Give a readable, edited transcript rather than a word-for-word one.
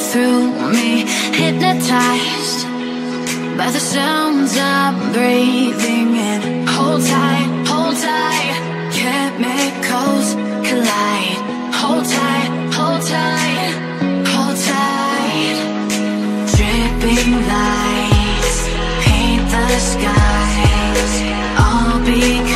through me, hypnotized by the sounds I'm breathing in. Hold tight, hold tight, chemicals collide. Hold tight, hold tight, hold tight. Dripping lights paint the skies, all because